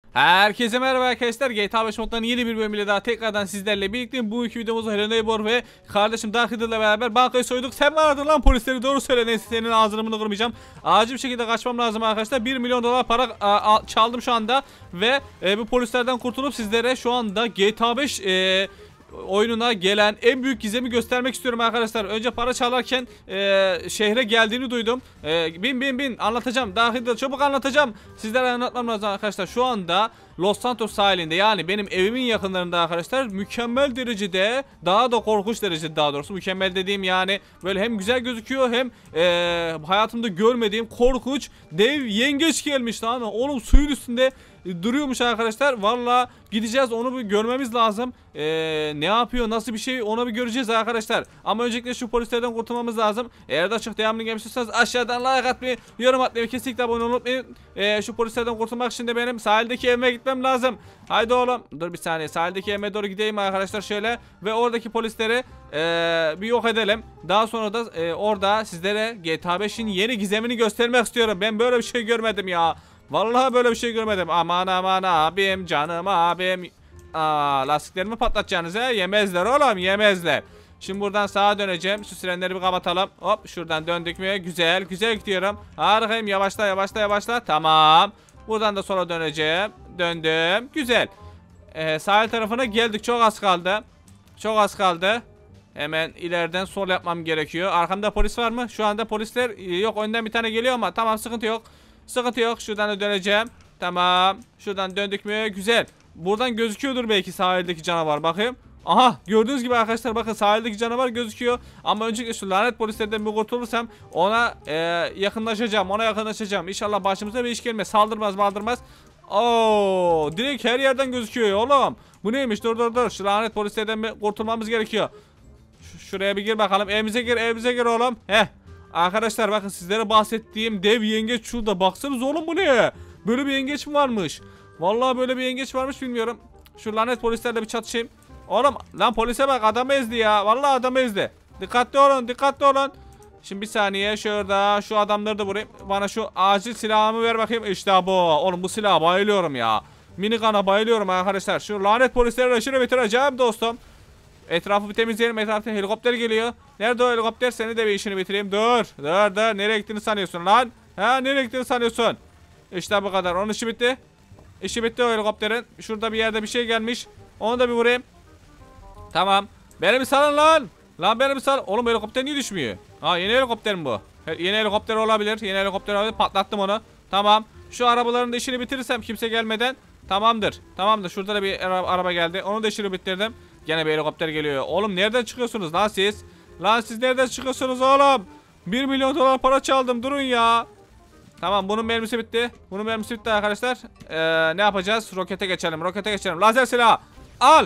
Herkese merhaba arkadaşlar. GTA 5 modlarının yeni bir bölümüyle daha tekrardan sizlerle birlikte. Bu iki videomuzda Helena Eybor ve kardeşim Dark Riddle'la beraber bankayı soyduk. Sen vardın lan polisleri, doğru söyle. Neyse, senin ağzını bunu kırmayacağım. Acil bir şekilde kaçmam lazım arkadaşlar. 1 milyon dolar para çaldım şu anda. Ve bu polislerden kurtulup sizlere şu anda GTA 5 oyununa gelen en büyük gizemi göstermek istiyorum arkadaşlar. Önce para çalarken şehre geldiğini duydum. Bin anlatacağım. Dahil çabuk anlatacağım. Sizlere anlatmam lazım arkadaşlar. Şu anda Los Santos sahilinde, yani benim evimin yakınlarında arkadaşlar, mükemmel derecede, daha da korkunç derecede, daha doğrusu mükemmel dediğim yani böyle hem güzel gözüküyor hem hayatımda görmediğim korkunç dev yengeç gelmiş lan. Oğlum suyun üstünde duruyormuş arkadaşlar. Valla gideceğiz, onu bir görmemiz lazım. Ne yapıyor, nasıl bir şey, onu bir göreceğiz arkadaşlar. Ama öncelikle şu polislerden kurtulmamız lazım. Eğer de açık devamlı gelmişsiniz aşağıdan like atmayı, yorum atmayı, kesinlikle abone olmayı unutmayın. Şu polislerden kurtulmak için de benim sahildeki evime gitmem lazım. Haydi oğlum, dur bir saniye, sahildeki evime doğru gideyim arkadaşlar şöyle. Ve oradaki polisleri bir yok edelim. Daha sonra da orada sizlere GTA 5'in yeni gizemini göstermek istiyorum. Ben böyle bir şey görmedim ya. Vallahi böyle bir şey görmedim. Aman aman abim, canım abim. Lastiklerimi patlatacaksınız he? Yemezler oğlum, yemezler. Şimdi buradan sağa döneceğim. Şu sirenleri bir kapatalım. Hop, şuradan döndük mü? Güzel güzel gidiyorum. Harikayım. Yavaşla. Tamam. Buradan da sola döneceğim. Döndüm. Güzel. Sahil tarafına geldik. Çok az kaldı. Hemen ileriden sol yapmam gerekiyor. Arkamda polis var mı? Şu anda polisler yok. Önden bir tane geliyor ama tamam, sıkıntı yok. Şuradan da döneceğim. Tamam. Şuradan döndük mü? Güzel. Buradan gözüküyordur belki sahildeki canavar. Bakayım. Aha, gördüğünüz gibi arkadaşlar, bakın sahildeki canavar gözüküyor. Ama öncelikle şu lanet polislerden bir kurtulursam ona yakınlaşacağım. İnşallah başımıza bir iş gelmez. Saldırmaz. Oo, direkt her yerden gözüküyor oğlum. Bu neymiş? Dur. Şu lanet polislerden bir kurtulmamız gerekiyor. Şuraya bir gir bakalım. Evimize gir oğlum. Heh. Arkadaşlar bakın, sizlere bahsettiğim dev yengeç şurada. Baksanız oğlum, bu ne? Böyle bir yengeç mi varmış? Vallahi böyle bir yengeç varmış, bilmiyorum. Şu lanet polislerle bir çatışayım. Oğlum lan, polise bak, adamı ezdi ya. Vallahi adamı ezdi. Dikkatli olun. Şimdi bir saniye, şurada şu adamları da vurayım. Bana şu acil silahımı ver bakayım. İşte bu. Oğlum bu silaha bayılıyorum ya. Minikana bayılıyorum arkadaşlar. Şu lanet polisleri işini bitireceğim dostum. Etrafı bir temizleyelim. Etrafta helikopter geliyor. Nerede o helikopter? Seni de bir işini bitireyim. Dur. Nereye gittiğini sanıyorsun lan? Nereye gittiğini sanıyorsun? İşte bu kadar. Onun işi bitti. İşi bitti o helikopterin. Şurada bir yerde bir şey gelmiş. Onu da bir vurayım. Tamam. Beni bir salın lan. Beni bir sal. Oğlum helikopter niye düşmüyor? Yeni helikopter mi bu? Yeni helikopter olabilir. Patlattım onu. Tamam. Şu arabaların da işini bitirirsem kimse gelmeden. Tamamdır. Şurada da bir araba geldi. Onu da işini bitirdim. Gene bir helikopter geliyor. Oğlum nereden çıkıyorsunuz lan siz? Siz nereden çıkıyorsunuz oğlum? 1 milyon dolar para çaldım. Durun ya. Tamam, bunun mermisi bitti. Arkadaşlar. Ne yapacağız? Rokete geçelim. Lazer silahı. Al.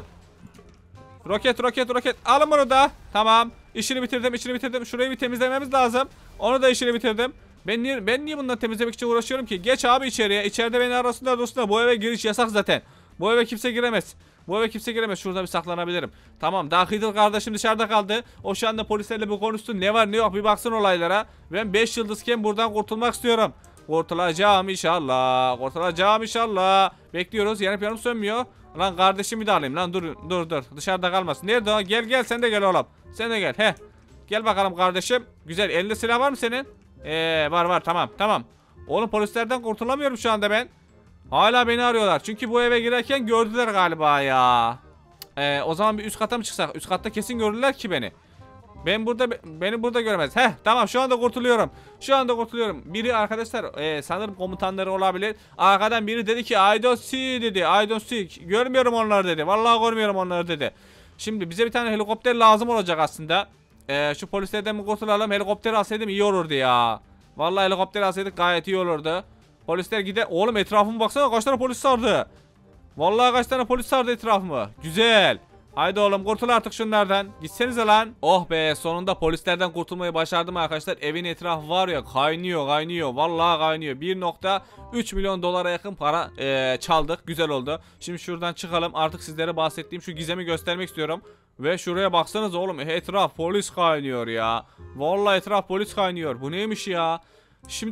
Roket. Alın bunu da. Tamam. İşini bitirdim. Şurayı bir temizlememiz lazım. Onu da işini bitirdim. Ben niye bunları temizlemek için uğraşıyorum ki? Geç abi içeriye. İçeride beni arasınlar dostlar. Bu eve giriş yasak zaten. Bu eve kimse giremez. Şurada bir saklanabilirim. Tamam. Dark Riddle kardeşim dışarıda kaldı. O şu anda polislerle bir konuştu. Ne var ne yok bir baksın olaylara. Ben 5 yıldızken buradan kurtulmak istiyorum. Kurtulacağım inşallah. Bekliyoruz. Yanıp sönmüyor. Lan kardeşimi de alayım lan. Dur. Dışarıda kalmasın. Nerede o? Gel sen de gel oğlum. Heh. Gel bakalım kardeşim. Güzel. Elinde silah var mı senin? Var. Tamam. Oğlum polislerden kurtulamıyorum şu anda ben. Hala beni arıyorlar. Çünkü bu eve girerken gördüler galiba ya. O zaman bir üst kata mı çıksak? Üst katta kesin gördüler ki beni. Beni burada göremez. Heh, tamam, şu anda kurtuluyorum. Biri arkadaşlar sanırım komutanları olabilir. Arkadan biri dedi ki I don't see dedi. I don't see. Görmüyorum onları dedi. Vallahi görmüyorum onları dedi. Şimdi bize bir tane helikopter lazım olacak aslında. Şu polislerden mi kurtulalım? Helikopter alsaydım iyi olurdu ya. Vallahi helikopter alsaydık gayet iyi olurdu. Polisler gider. Oğlum etrafıma baksana, kaç tane polis sardı. Vallahi kaç tane polis sardı etrafımı. Güzel. Haydi oğlum, kurtul artık şunlardan. Gitsenize lan. Oh be, sonunda polislerden kurtulmayı başardım arkadaşlar. Evin etrafı var ya, kaynıyor. Vallahi kaynıyor. 1.3 milyon dolara yakın para çaldık. Güzel oldu. Şimdi şuradan çıkalım. Artık sizlere bahsettiğim şu gizemi göstermek istiyorum. Ve şuraya baksanız oğlum, etraf polis kaynıyor ya. Vallahi etraf polis kaynıyor. Bu neymiş ya? Şimdi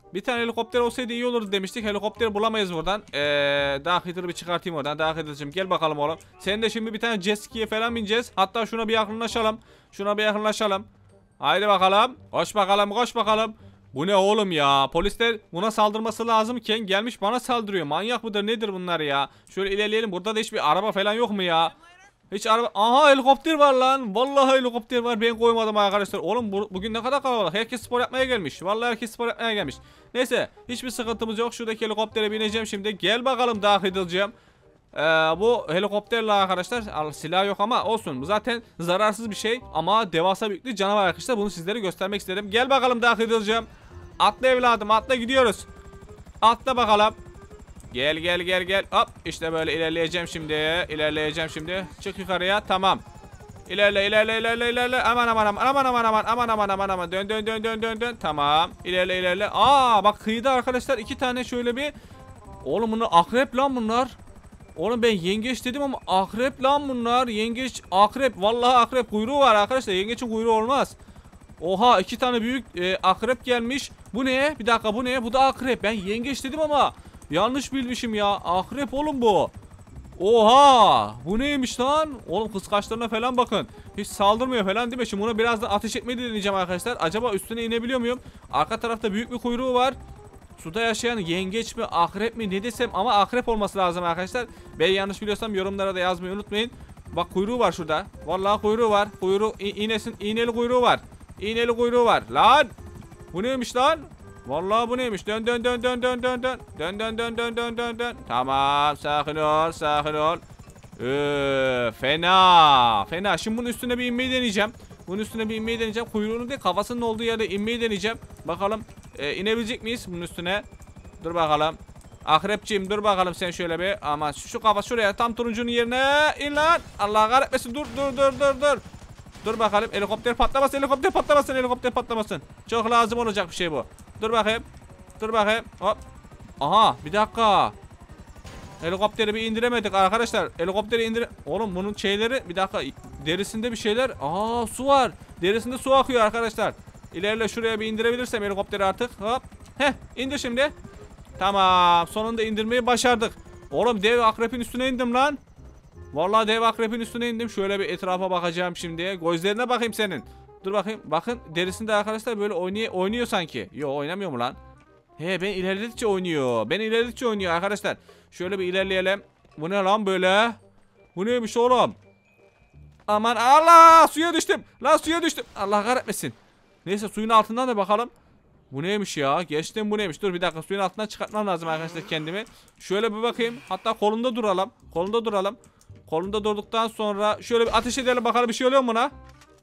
Bir tane helikopter olsaydı iyi olurdu demiştik. Helikopter bulamayız buradan. Dark Eater'ı bir çıkartayım oradan. Dark Eater'cığım gel bakalım oğlum. Sen de şimdi bir tane jet ski'ye falan bineceğiz. Hatta şuna bir yakınlaşalım. Şuna bir yakınlaşalım. Haydi bakalım. Koş bakalım, koş bakalım. Bu ne oğlum ya? Polisler buna saldırması lazımken gelmiş bana saldırıyor. Manyak mıdır nedir bunlar ya? Şöyle ilerleyelim. Burada da hiçbir araba falan yok mu ya? Hiç araba... Aha helikopter var lan. Vallahi helikopter var. Ben koymadım arkadaşlar. Oğlum bugün ne kadar kalabalık. Herkes spor yapmaya gelmiş. Vallahi herkes spor yapmaya gelmiş. Neyse. Hiçbir sıkıntımız yok. Şuradaki helikoptere bineceğim şimdi. Gel bakalım daha edileceğim. Bu helikopterle arkadaşlar silah yok ama olsun. Bu zaten zararsız bir şey. Ama devasa büyüklü canavar arkadaşlar. Bunu sizlere göstermek istedim. Gel bakalım daha edileceğim. Atla evladım atla gidiyoruz. Atla bakalım. Gel gel gel gel. Hop işte böyle ilerleyeceğim şimdi. İlerleyeceğim şimdi. Çık yukarıya. Tamam. İlerle ilerle ilerle ilerle. Aman aman aman aman aman aman aman aman aman aman. Dön dön dön dön dön dön. Tamam. İlerle ilerle. Aa bak kıyıda arkadaşlar 2 tane şöyle bir. Oğlum bunlar akrep lan bunlar. Oğlum ben yengeç dedim ama akrep lan bunlar. Yengeç akrep. Vallahi akrep kuyruğu var arkadaşlar. Yengeçin kuyruğu olmaz. Oha 2 tane büyük akrep gelmiş. Bu ne? Bir dakika bu ne? Bu da akrep. Ben yengeç dedim ama yanlış bilmişim ya. Akrep oğlum bu. Oha! Bu neymiş lan? Oğlum kıskaçlarına falan bakın. Hiç saldırmıyor falan değil mi? Şimdi bunu birazdan ateş etmeyi deneyeceğim arkadaşlar. Acaba üstüne inebiliyor muyum? Arka tarafta büyük bir kuyruğu var. Suda yaşayan yengeç mi akrep mi ne desem ama akrep olması lazım arkadaşlar. Ben yanlış biliyorsam yorumlara da yazmayı unutmayın. Bak kuyruğu var şurada. Vallahi kuyruğu var. Kuyruğu iğneli kuyruğu var. İğneli kuyruğu var. Lan! Bu neymiş lan? Vallahi bu neymiş? Dön dön dön dön dön dön dön. Dön dön dön dön dön dön dön. Tamam, sakin ol, sakin ol. Fena. Fena. Şimdi bunun üstüne bir inmeyi deneyeceğim. Bunun üstüne bir inmeyi deneyeceğim. Kuyruğunu değil, kafasının olduğu yerde inmeyi deneyeceğim. Bakalım inebilecek miyiz bunun üstüne? Dur bakalım. Akrepciğim dur bakalım sen şöyle bir. Ama şu kafa şuraya tam turuncunun yerine in lan. Allah kahretmesin. Dur dur dur dur dur. Dur bakalım helikopter patlamasın, helikopter patlamasın, helikopter patlamasın. Çok lazım olacak bir şey bu. Dur bakayım. Dur bakayım. Hop. Aha bir dakika. Helikopteri bir indiremedik arkadaşlar. Helikopteri indir. Oğlum bunun şeyleri bir dakika. Derisinde bir şeyler. Aa su var. Derisinde su akıyor arkadaşlar. İlerle şuraya bir indirebilirsem helikopteri artık. Hop. Heh indir şimdi. Tamam. Sonunda indirmeyi başardık. Oğlum dev akrepin üstüne indim lan. Vallahi dev akrepin üstüne indim. Şöyle bir etrafa bakacağım şimdi. Gözlerine bakayım senin. Dur bakayım. Bakın derisinde arkadaşlar böyle oynuyor sanki. Yo oynamıyor mu lan? He ben ilerledikçe oynuyor. Ben ilerledikçe oynuyor arkadaşlar. Şöyle bir ilerleyelim. Bu ne lan böyle? Bu neymiş oğlum? Aman Allah suya düştüm. Lan suya düştüm. Allah kahretmesin. Neyse suyun altından da bakalım. Bu neymiş ya? Geçtim bu neymiş? Dur bir dakika suyun altından çıkartmam lazım arkadaşlar kendimi. Şöyle bir bakayım. Hatta kolunda duralım. Kolunda duralım. Kolunda durduktan sonra şöyle bir ateş edelim bakalım bir şey oluyor mu buna?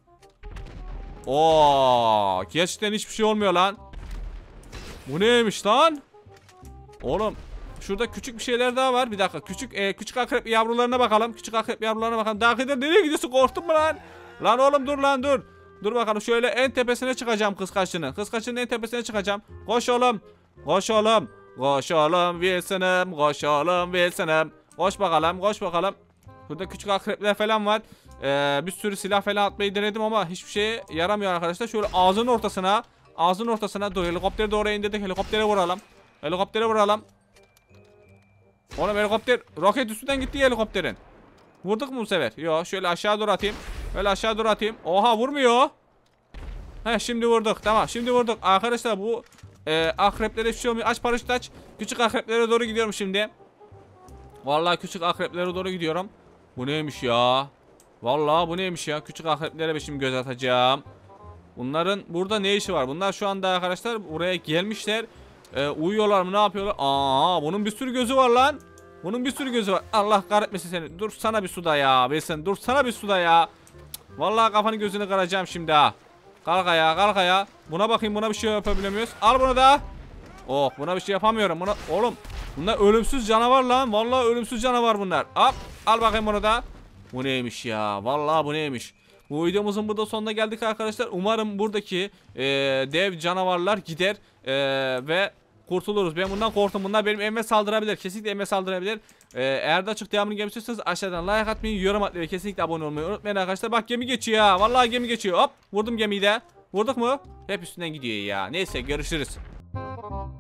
Oo, gerçekten hiçbir şey olmuyor lan. Bu neymiş lan? Oğlum şurada küçük bir şeyler daha var. Bir dakika küçük akrep yavrularına bakalım. Küçük akrep yavrularına bakalım. Daha kadar nereye gidiyorsun? Korktun mu lan? Lan oğlum dur lan dur. Dur bakalım şöyle en tepesine çıkacağım kıskaçının. Kıskaçının en tepesine çıkacağım. Koş oğlum. Koş oğlum. Koş oğlum Wilson'ım. Koş oğlum Wilson'ım. Koş bakalım koş bakalım. Burada küçük akrepler falan var. Bir sürü silah falan atmayı denedim ama hiçbir şeye yaramıyor arkadaşlar. Şöyle ağzının ortasına. Ağzının ortasına. Dur helikopteri de oraya indirdik. Helikoptere vuralım. Helikoptere vuralım. Oğlum helikopter. Roket üstünden gitti helikopterin. Vurduk mu bu sefer? Yok şöyle aşağı doğru atayım. Böyle aşağı doğru atayım. Oha vurmuyor. Heh şimdi vurduk. Tamam şimdi vurduk. Arkadaşlar bu akreplere hiçbir şey olmuyor. Aç paraşüt aç. Küçük akreplere doğru gidiyorum şimdi. Vallahi küçük akreplere doğru gidiyorum. Bu neymiş ya? Vallahi bu neymiş ya? Küçük akreplere bir şimdi göz atacağım. Bunların burada ne işi var? Bunlar şu anda arkadaşlar buraya gelmişler. Uyuyorlar mı ne yapıyorlar? Aa bunun bir sürü gözü var lan. Bunun bir sürü gözü var. Allah kahretmesin seni. Dur sana bir suda ya. Bilsin. Dur sana bir suda ya. Vallahi kafanı gözünü kıracağım şimdi ha. Kalk ayağa kalk ayağa. Buna bakayım buna bir şey yapabiliyor muyuz? Al bunu da. Oh buna bir şey yapamıyorum. Buna... Oğlum bunlar ölümsüz canavar lan. Vallahi ölümsüz canavar bunlar. Hop. Al bakayım bunu da. Bu neymiş ya? Vallahi bu neymiş? Bu videomuzun burada sonuna geldik arkadaşlar. Umarım buradaki dev canavarlar gider ve kurtuluruz. Ben bundan korktum. Bunlar benim evime saldırabilir. Kesinlikle evime saldırabilir. Eğer de açık devamını gelmek istiyorsanız aşağıdan like atmayı, yorum atmayı ve kesinlikle abone olmayı unutmayın arkadaşlar. Bak gemi geçiyor ha. Vallahi gemi geçiyor. Hop. Vurdum gemiyi de. Vurduk mu? Hep üstünden gidiyor ya. Neyse görüşürüz.